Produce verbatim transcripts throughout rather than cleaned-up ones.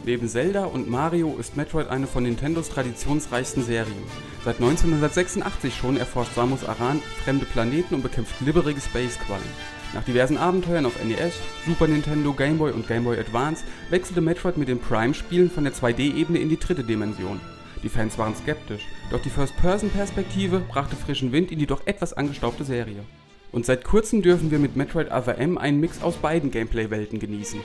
Neben Zelda und Mario ist Metroid eine von Nintendos traditionsreichsten Serien. Seit neunzehnhundertsechsundachtzig schon erforscht Samus Aran fremde Planeten und bekämpft glibberige Spacequallen. Nach diversen Abenteuern auf N E S, Super Nintendo, Game Boy und Game Boy Advance wechselte Metroid mit den Prime-Spielen von der zwei D-Ebene in die dritte Dimension. Die Fans waren skeptisch, doch die First-Person-Perspektive brachte frischen Wind in die doch etwas angestaubte Serie. Und seit kurzem dürfen wir mit Metroid Other M einen Mix aus beiden Gameplay-Welten genießen.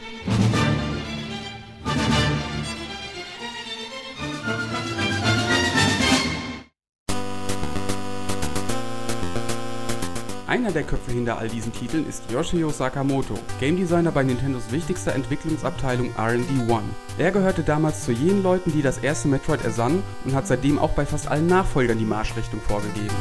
Einer der Köpfe hinter all diesen Titeln ist Yoshio Sakamoto, Game Designer bei Nintendos wichtigster Entwicklungsabteilung R and D One. Er gehörte damals zu jenen Leuten, die das erste Metroid ersannen und hat seitdem auch bei fast allen Nachfolgern die Marschrichtung vorgegeben.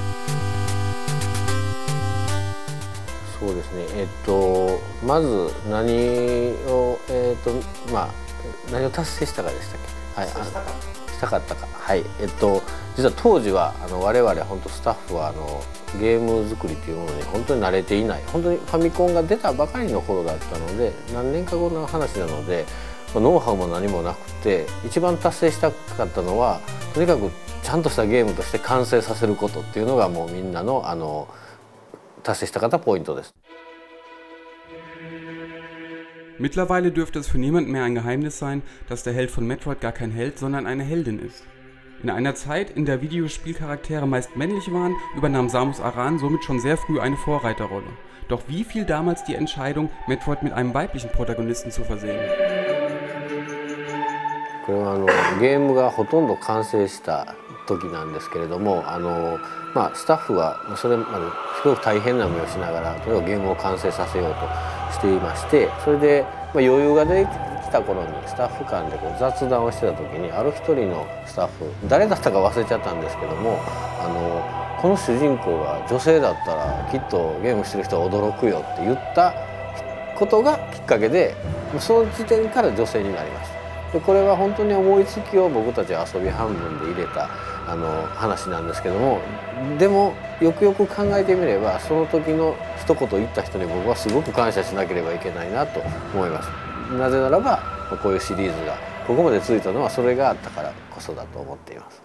そうですね、えっとまず何を、えっとまあ、何を達成したかでしたっけ、はい、したかったか、はい、えっと実は当時はあの我々本当スタッフはあのゲーム作りというものに本当に慣れていない、本当にファミコンが出たばかりの頃だったので、何年か後の話なのでノウハウも何もなくて、一番達成したかったのはとにかくちゃんとしたゲームとして完成させることっていうのがもうみんなのあの達成したかったポイントです。 Mittlerweile dürfte es für niemanden mehr ein Geheimnis sein, dass der Held von Metroid gar kein Held, sondern eine Heldin ist. In einer Zeit, in der Videospielcharaktere meist männlich waren, übernahm Samus Aran somit schon sehr früh eine Vorreiterrolle. Doch wie fiel damals die Entscheidung, Metroid mit einem weiblichen Protagonisten zu versehen? これはあのゲームがほとんど完成した時なんですけれども、あのまあ、スタッフはそれまですごく大変な思いをしながらとにかくゲームを完成させようとしていまして、それで、まあ、余裕が出てきた頃にスタッフ間でこう雑談をしてた時に、ある一人のスタッフ、誰だったか忘れちゃったんですけども、あのこの主人公が女性だったらきっとゲームしてる人は驚くよって言ったことがきっかけで、その時点から女性になりました。でこれは本当に思いつきを僕たちは遊び半分で入れたあの話なんですけども、でもよくよく考えてみればその時の一言言った人に僕はすごく感謝しなければいけないなと思います。なぜならばこういうシリーズがここまで続いたのはそれがあったからこそだと思っています。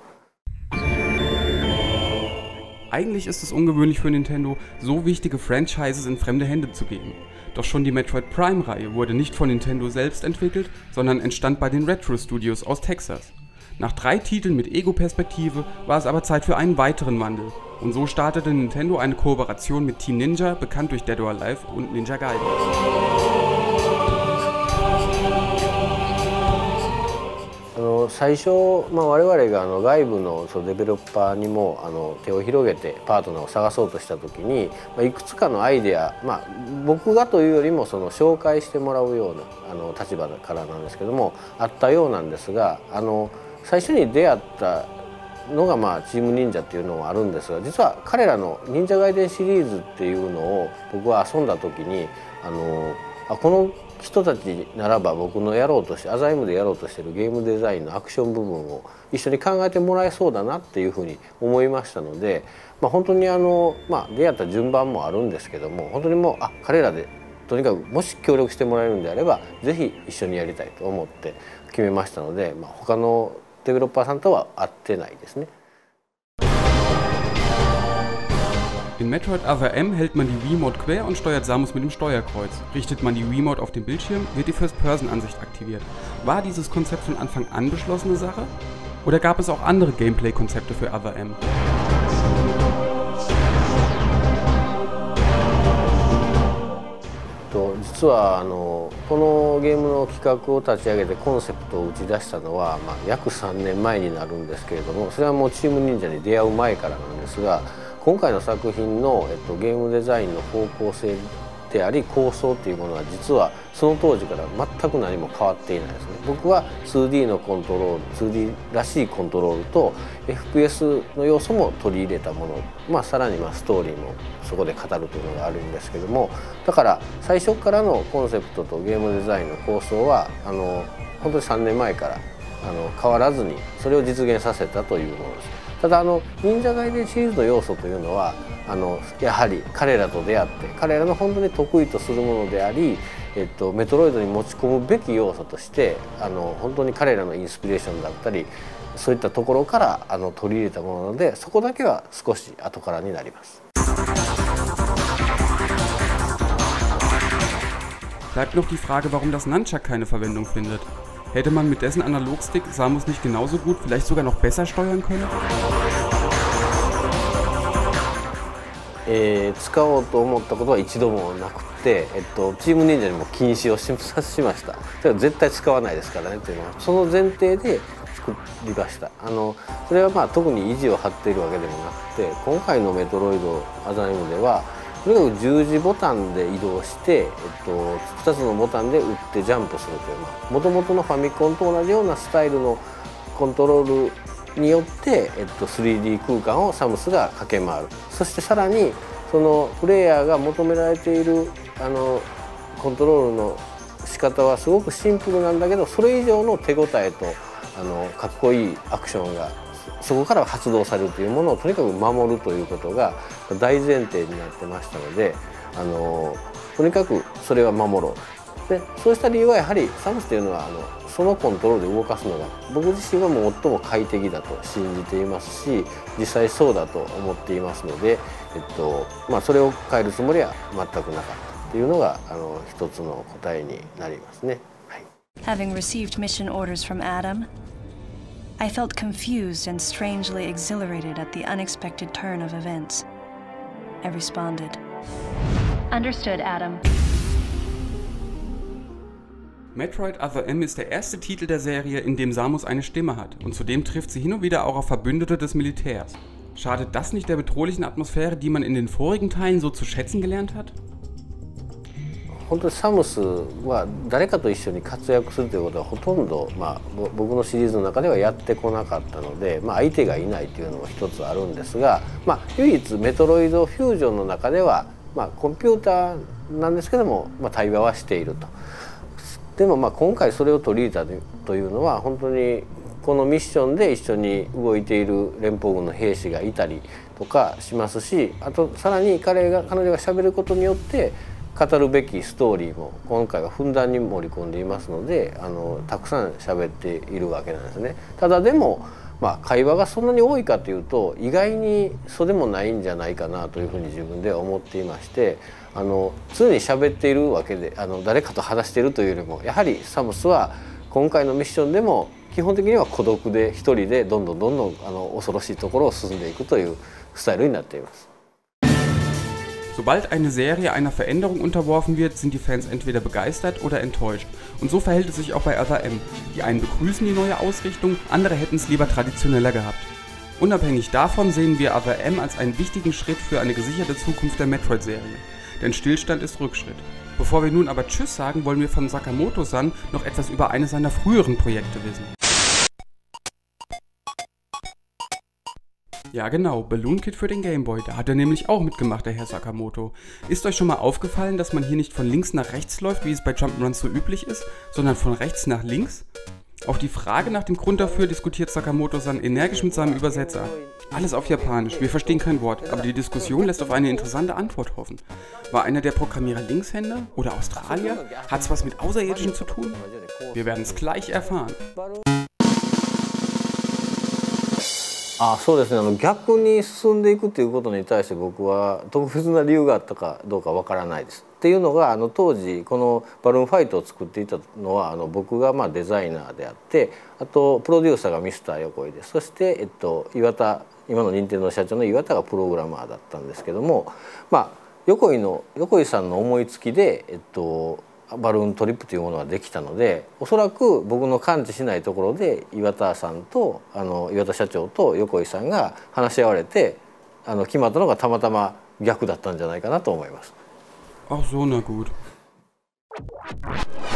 Eigentlich ist es ungewöhnlich für Nintendo, so wichtige Franchises in fremde Hände zu geben. Doch schon die Metroid Prime-Reihe wurde nicht von Nintendo selbst entwickelt, sondern entstand bei den Retro Studios aus Texas. Nach drei Titeln mit Ego-Perspektive war es aber Zeit für einen weiteren Wandel. Und so startete Nintendo eine Kooperation mit Team Ninja, bekannt durch Dead or Alive und Ninja Gaiden. 最初、まあ、我々があの外部のそのデベロッパーにもあの手を広げてパートナーを探そうとした時に、まあ、いくつかのアイデア、まあ、僕がというよりもその紹介してもらうようなあの立場からなんですけどもあったようなんですが、あの最初に出会ったのが、まあ、チーム忍者っていうのもあるんですが、実は彼らの忍者外伝シリーズっていうのを僕は遊んだ時にあのあこの人たちならば僕のやろうとしてアザイムでやろうとしているゲームデザインのアクション部分を一緒に考えてもらえそうだなっていうふうに思いましたので、まあ、本当にあの、まあ、出会った順番もあるんですけども、本当にもうあ彼らでとにかくもし協力してもらえるんであればぜひ一緒にやりたいと思って決めましたので、まあ、他のデベロッパーさんとは会ってないですね。 In Metroid Other M hält man die Wiimote quer und steuert Samus mit dem Steuerkreuz. Richtet man die Wiimote auf den Bildschirm, wird die First-Person-Ansicht aktiviert. War dieses Konzept von Anfang an beschlossene Sache? Oder gab es auch andere Gameplay-Konzepte für Other M? 実はあのこのゲームの企画を立ち上げてコンセプトを打ち出したのは、まあ、約さんねんまえになるんですけれども、それはもうチーム忍者に出会う前からなんですが、今回の作品の、えっと、ゲームデザインの方向性であり構想というものは実はその当時から全く何も変わっていないですね。僕は ツーディー のコントロール ツーディー らしいコントロールと エフピーエス の要素も取り入れたもの、まあ、さらにまあストーリーもそこで語るというのがあるんですけども、だから最初からのコンセプトとゲームデザインの構想はあの本当にさんねんまえからあの変わらずにそれを実現させたというものです。 ただあの忍者ガイデンシリーズの要素というのはあのやはり彼らと出会って彼らの本当に得意とするものであり、えっと、メトロイドに持ち込むべき要素としてあの本当に彼らのインスピレーションだったりそういったところからあの取り入れたものなのでそこだけは少し後からになります。 Bleibt noch die Frage, warum das Nunchuck keine Verwendung findet. Hätte man mit dessen Analogstick Samus nicht genauso gut, vielleicht sogar noch besser steuern können? えー、使おうと思ったことは一度もなくて、えっと、チーム忍者にも禁止をしました。だから絶対使わないですからねというのはその前提で作りました。あのそれはまあ特に意地を張っているわけでもなくて今回のメトロイドアザイムではとにかく十字ボタンで移動して、えっと、ふたつのボタンで打ってジャンプするというもともとのファミコンと同じようなスタイルのコントロールによって、えっと、スリーディー 空間をサムスが駆け回る。そしてさらにそのプレイヤーが求められているあのコントロールの仕方はすごくシンプルなんだけどそれ以上の手応えとあのかっこいいアクションがそこから発動されるというものをとにかく守るということが大前提になってましたのであのとにかくそれは守ろう。でそうした理由はやはりサムスというのはあのそのコントロールで動かすのが僕自身はもう最も快適だと信じていますし実際そうだと思っていますので、えっとまあ、それを変えるつもりは全くなかったというのがあの一つの答えになりますね。はい、 Having received mission orders from Adam, I felt confused and strangely exhilarated at the unexpected turn of events. I responded. Understood, Adam. Metroid Other M ist der erste Titel der Serie, in dem Samus eine Stimme hat und zudem trifft sie hin und wieder auch auf Verbündete des Militärs. Schadet das nicht der bedrohlichen Atmosphäre, die man in den vorigen Teilen so zu schätzen gelernt hat? 本当にサムスは誰かと一緒に活躍するということはほとんど、まあ、僕のシリーズの中ではやってこなかったので、まあ、相手がいないというのも一つあるんですが、まあ、唯一メトロイドフュージョンの中では、まあ、コンピューターなんですけども、まあ、対話はしていると。でもまあ今回それを取り入れたというのは本当にこのミッションで一緒に動いている連邦軍の兵士がいたりとかしますしあとさらに彼が彼女がしゃべることによって語るべきストーリーも今回はふんだんに盛り込んでいますのであのたくさん喋っているわけなんですね。ただでもまあ会話がそんなに多いかというと意外にそうでもないんじゃないかなというふうに自分では思っていましてあの常に喋っているわけであの誰かと話しているというよりもやはりサムスは今回のミッションでも基本的には孤独で一人でどんどんどんどんあの恐ろしいところを進んでいくというスタイルになっています。 Sobald eine Serie einer Veränderung unterworfen wird, sind die Fans entweder begeistert oder enttäuscht. Und so verhält es sich auch bei Other M. Die einen begrüßen die neue Ausrichtung, andere hätten es lieber traditioneller gehabt. Unabhängig davon sehen wir Other M als einen wichtigen Schritt für eine gesicherte Zukunft der Metroid-Serie. Denn Stillstand ist Rückschritt. Bevor wir nun aber Tschüss sagen, wollen wir von Sakamoto-san noch etwas über eines seiner früheren Projekte wissen. Ja genau, Balloon Kid für den Game Boy, da hat er nämlich auch mitgemacht, der Herr Sakamoto. Ist euch schon mal aufgefallen, dass man hier nicht von links nach rechts läuft, wie es bei Jump'n'Runs so üblich ist, sondern von rechts nach links? Auf die Frage nach dem Grund dafür diskutiert Sakamoto-san energisch mit seinem Übersetzer. Alles auf Japanisch, wir verstehen kein Wort, aber die Diskussion lässt auf eine interessante Antwort hoffen. War einer der Programmierer Linkshänder oder Australier? Hat's was mit Außerirdischen zu tun? Wir werden es gleich erfahren. あそうですねあの逆に進んでいくということに対して僕は特別な理由があったかどうかわからないです。っていうのがあの当時このバルーンファイトを作っていたのはあの僕がまあデザイナーであってあとプロデューサーがミスター横井でそして、えっと、岩田今の任天堂社長の岩田がプログラマーだったんですけども、まあ、横井の横井さんの思いつきで、えっと、バルーントリップというものができたのでおそらく僕の感知しないところで岩田さんとあの岩田社長と横井さんが話し合われてあの決まったのがたまたま逆だったんじゃないかなと思います。 Ach so, na gut.